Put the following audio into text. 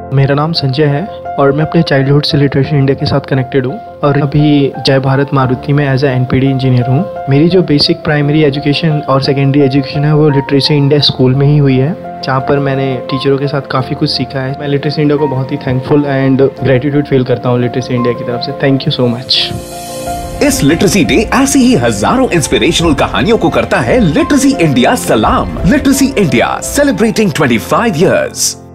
मेरा नाम संजय है और मैं अपने चाइल्डहुड से लिटरेसी इंडिया के साथ कनेक्टेड हूँ और अभी जय भारत मारुति में एज ए एनपीडी इंजीनियर हूँ। मेरी जो बेसिक प्राइमरी एजुकेशन और सेकेंडरी एजुकेशन है वो लिटरेसी इंडिया स्कूल में ही हुई है, जहाँ पर मैंने टीचरों के साथ काफ़ी कुछ सीखा है। मैं लिटरेसी इंडिया को बहुत ही थैंकफुल एंड ग्रेटिट्यूड फील करता हूँ लिटरेसी इंडिया की तरफ से। Thank you so much. इस लिटरेसी डे ऐसी ही हजारों इंस्पिरेशनल कहानियों को करता है लिटरेसी इंडिया सलाम। Literacy India celebrating 25 years।